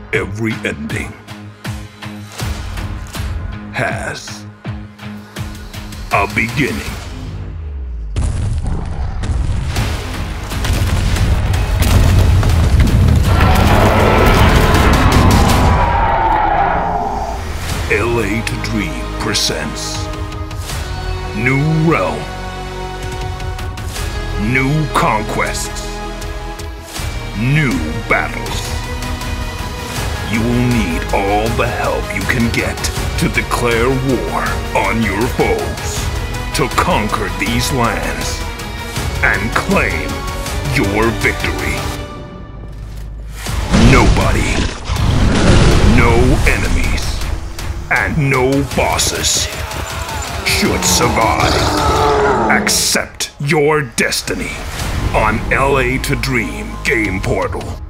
Every ending has a beginning. LA to Dream presents New Realm, New Conquests, New Battles. You will need all the help you can get to declare war on your foes, to conquer these lands, and claim your victory. Nobody, no enemies, and no bosses should survive. Accept your destiny on LA to Dream Game Portal.